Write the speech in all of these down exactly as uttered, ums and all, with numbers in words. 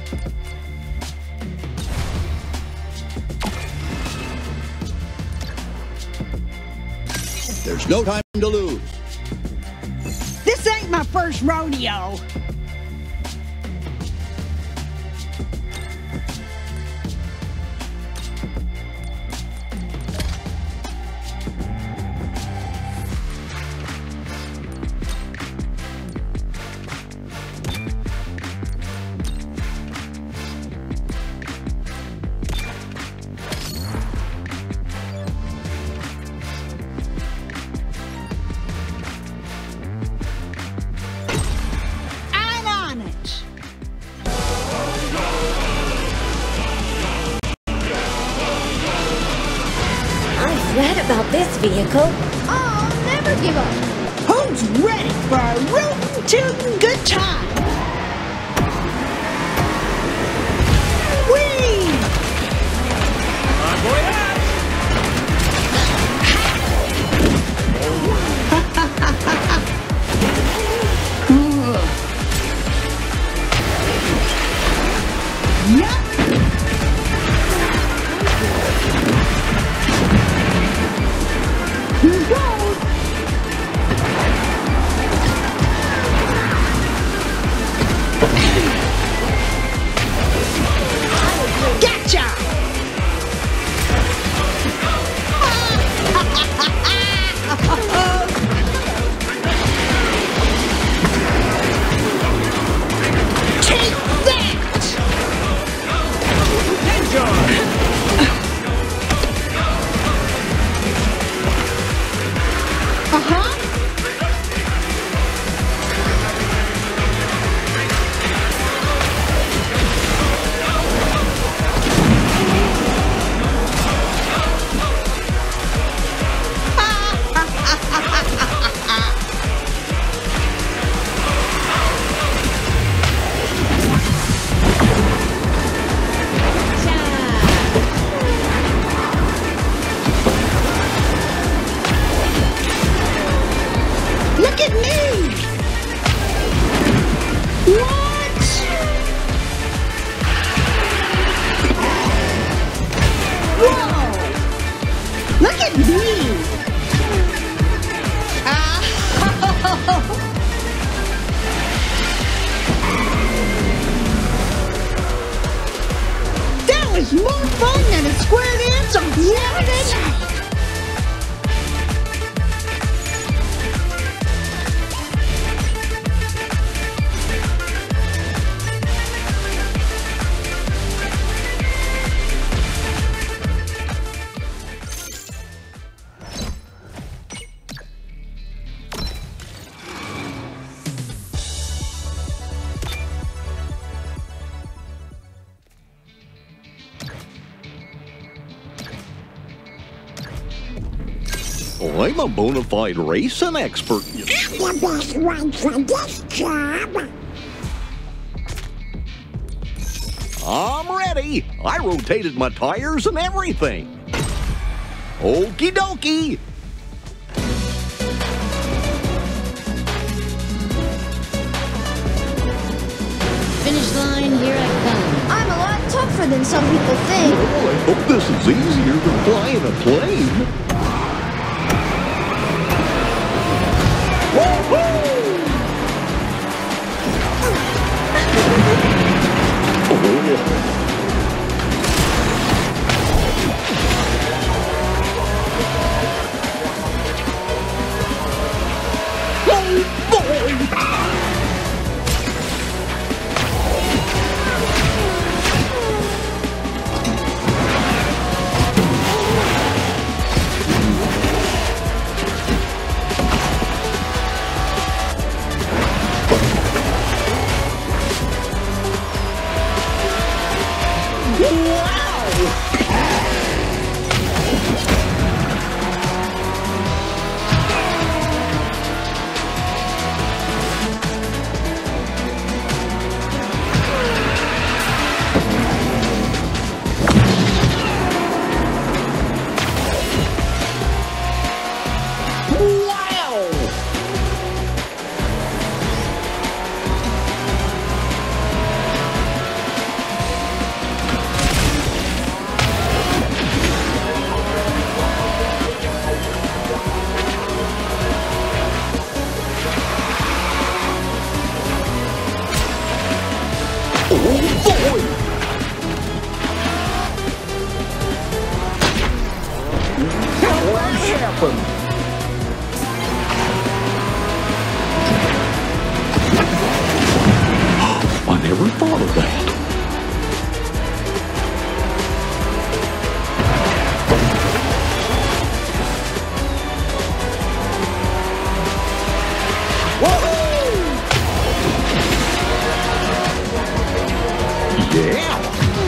There's no time to lose. This ain't my first rodeo. Read about this vehicle. Oh, never give up. Who's ready for a rootin' tootin' good time? Whee! I'm going out. Yup. Here goes. Gotcha! Take that! Enjoy. Uh-huh. Look at me! What? Whoa! Look at me! Ah. That was more fun than a square dance on Saturday night! I'm a bona fide racing expert. I'm the best one for this job. I'm ready. I rotated my tires and everything. Okie dokie. Finish line, here I come. I'm a lot tougher than some people think. Well, I hope this is easier than flying a plane. Oh boy! How that happened? I never thought of that. Yeah!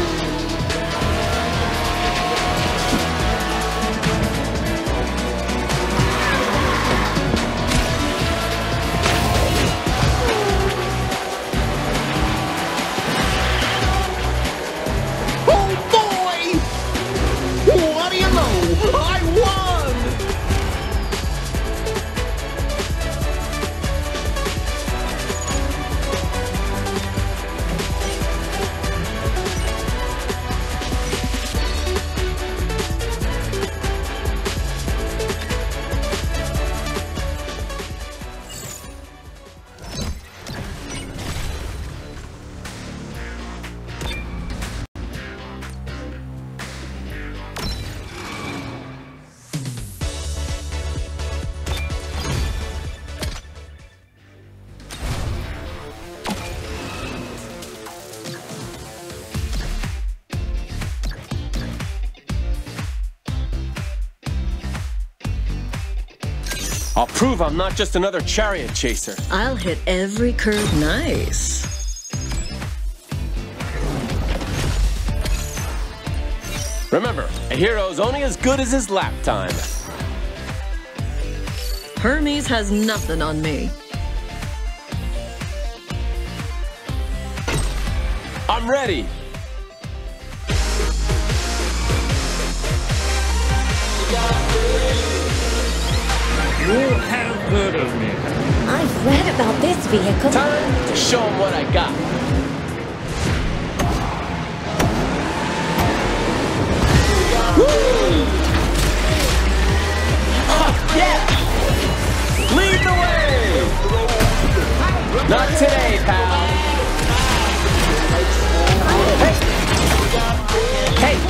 Oh boy! What do you know? I won! I'll prove I'm not just another chariot chaser. I'll hit every curve nice. Remember, a hero's only as good as his lap time. Hermes has nothing on me. I'm ready. You have heard of me. I've read about this vehicle. Time to show him what I got. Woo! Oh, yeah! Lead the way! Not today, pal. Hey! Hey!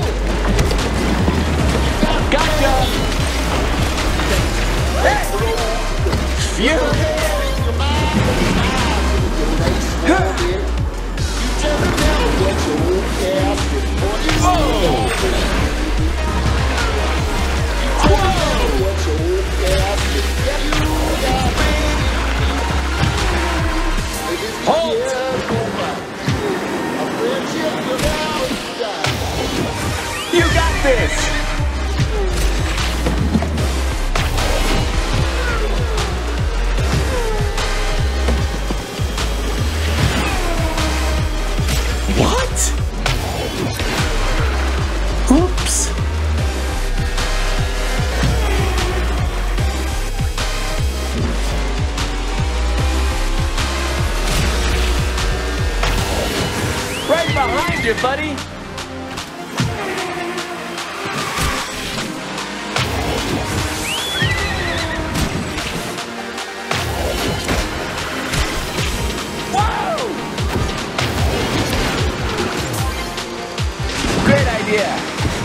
Gotcha! Hey! Phew! Whoa! Halt! You got this! What? Oops. Right behind you, buddy. Whoa! Great idea.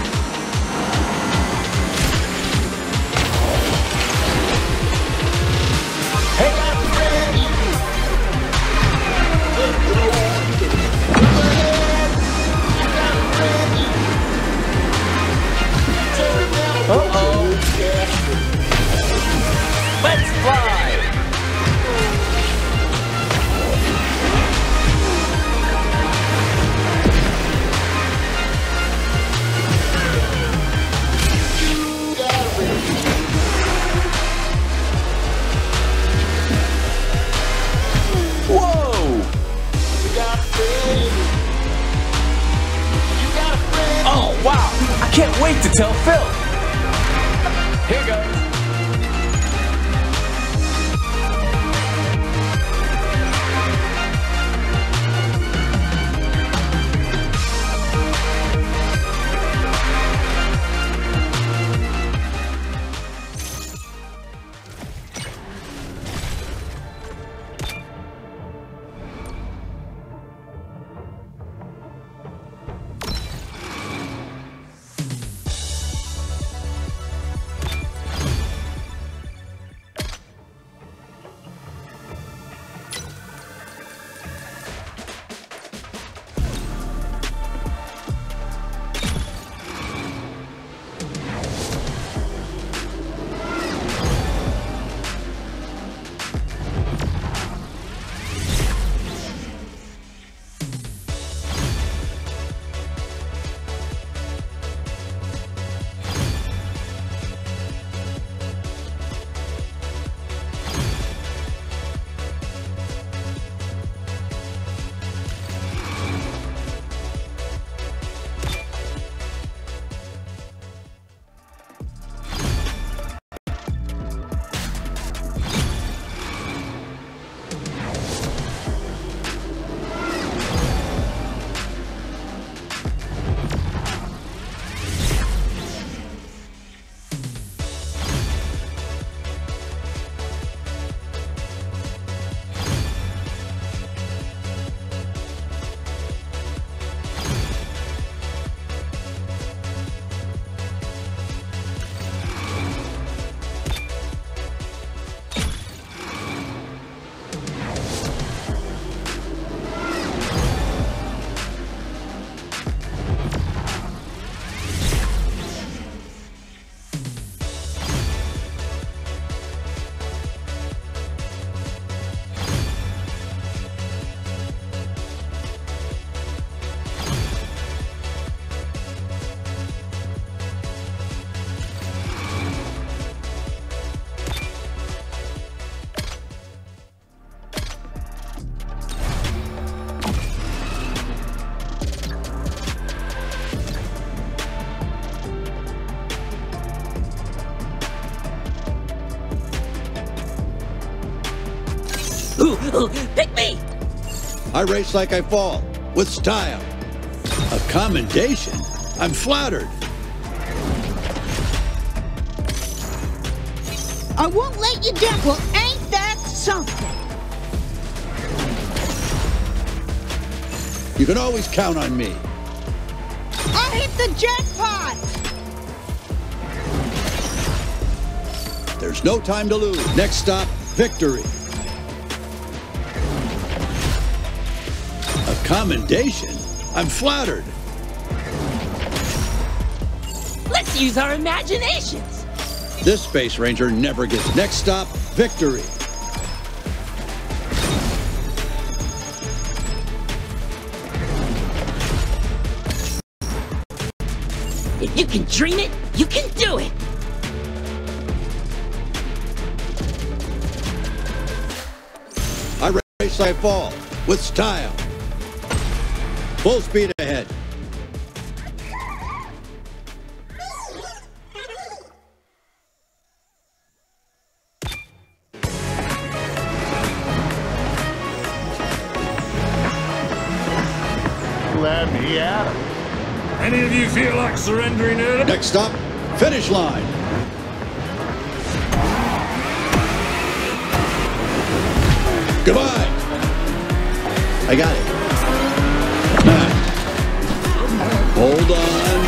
Uh-oh. Let's fly. Whoa. Oh, wow. I can't wait to tell Phil. Here goes. Pick me! I race like I fall, with style. A commendation? I'm flattered. I won't let you down. Well, ain't that something? You can always count on me. I hit the jackpot! There's no time to lose. Next stop, victory. A commendation? I'm flattered. Let's use our imaginations. This Space Ranger never gets. Next stop, victory. If you can dream it, you can do it. I race like I fall, with style. Full speed ahead. Let me at him. Any of you feel like surrendering early? Next stop, finish line. Goodbye. I got it. Nah. Hold on.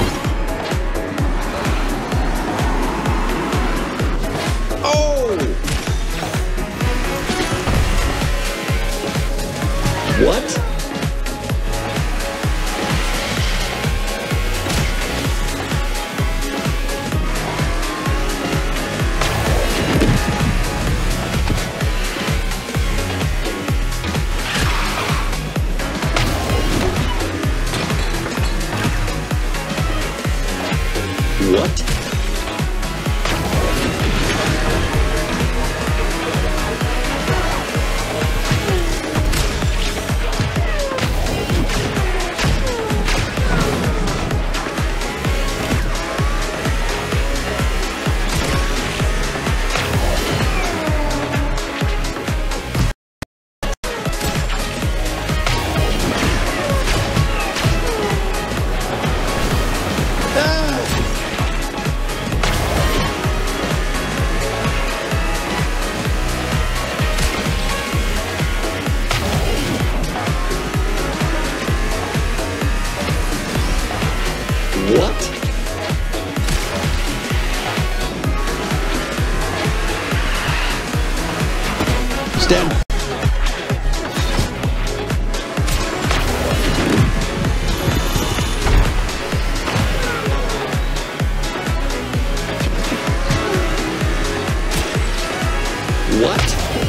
Oh! What? What? What? Stand. What?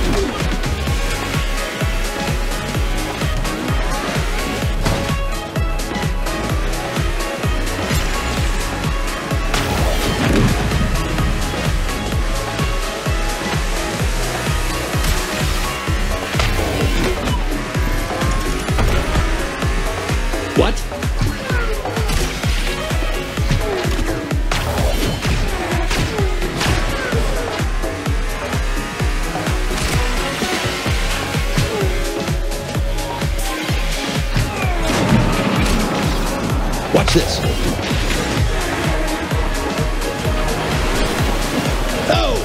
What? Watch this. Oh!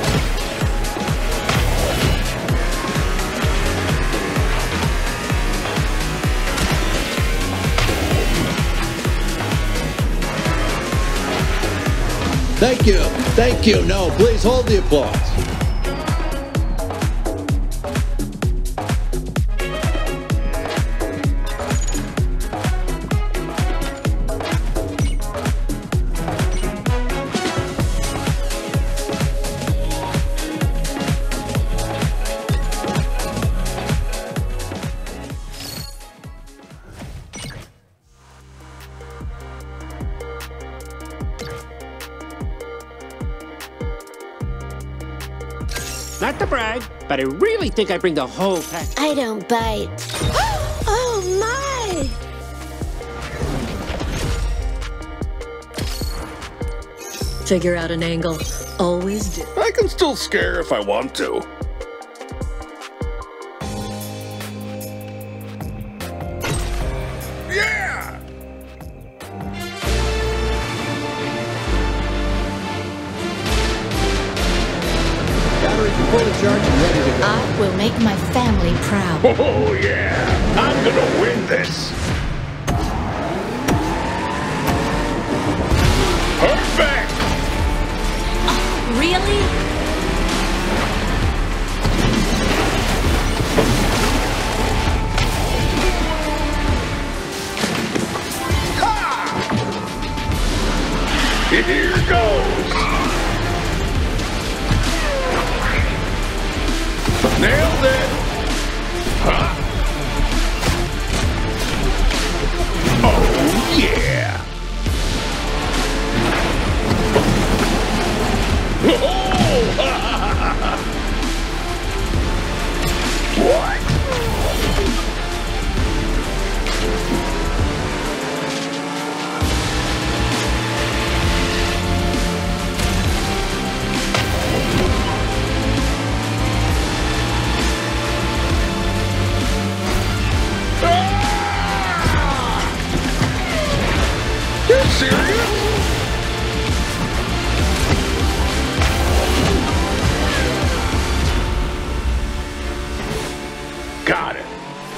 Thank you. Thank you. No, please hold the applause. Not to brag, but I really think I bring the whole pack. I don't bite. Oh my! Figure out an angle. Always do. I can still scare if I want to. recharged and ready to go. I will make my family proud. Oh, yeah. I'm gonna win this. Perfect. Really? Here goes. Nailed it. Huh? Oh, yeah. What? You serious? Got it.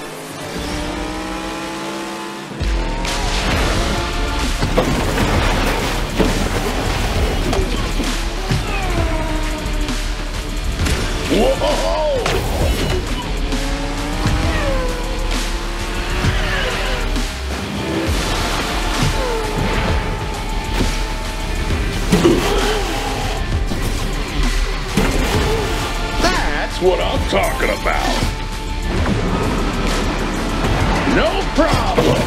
Whoa! That's what I'm talking about. No problem.